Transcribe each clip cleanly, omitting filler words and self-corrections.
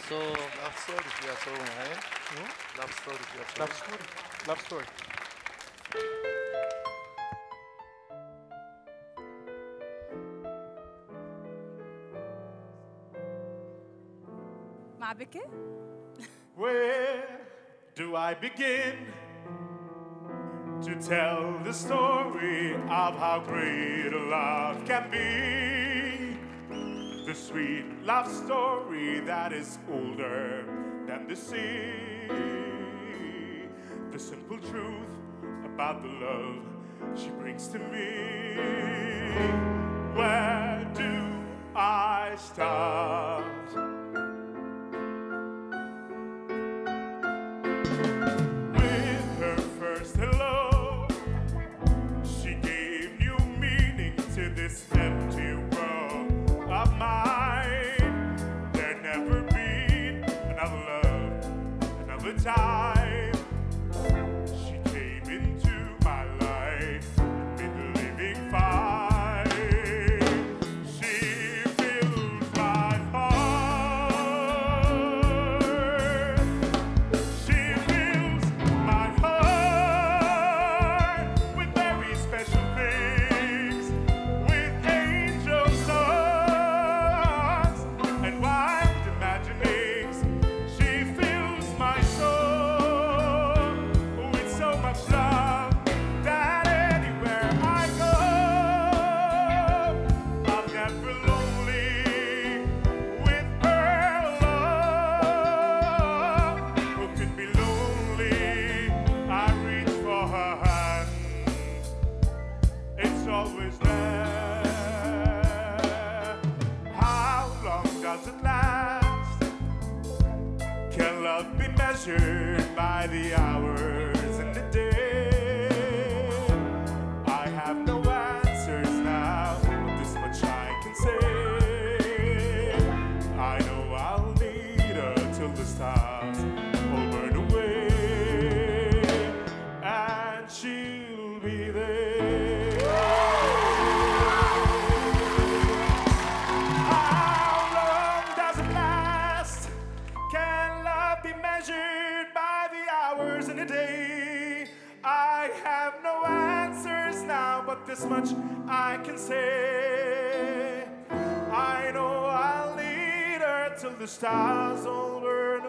So, love story فيها سو هاي. Love story فيها سو. Love story. Love story. مع بكي؟ Where do I begin to tell the story of how great a love can be? The sweet love story that is older than the sea. The simple truth about the love she brings to me. Where do I start? With her first hello, she gave new meaning to this empty world of mine. There never been another love, another time. She came into my life and made the living fine. She fills my heart. She fills my heart with very special things, with angel songs and wild imaginings. She fills my soul with so much love that anywhere I go, I'm never lonely with her love. Who could be lonely? I reach for her hand. It's always there. How long does it last? Can love be measured by the hours and the day? I have no answers now, but this much I can say. I know I'll need her till the stars all burn away, and she'll be there. How long does it last? Can love be measured by the hours in a day? I have no answers now, but this much I can say. I know I'll need her till the stars all burn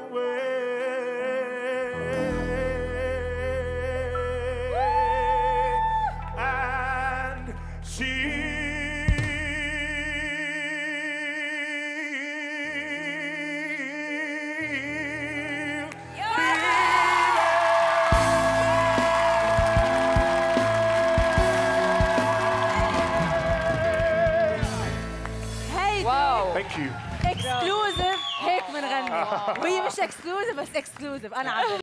away, and هيدي Thank you. اكسكلوزيف هيك بنغني وهي مش اكسكلوزيف بس اكسكلوزيف انا عارفة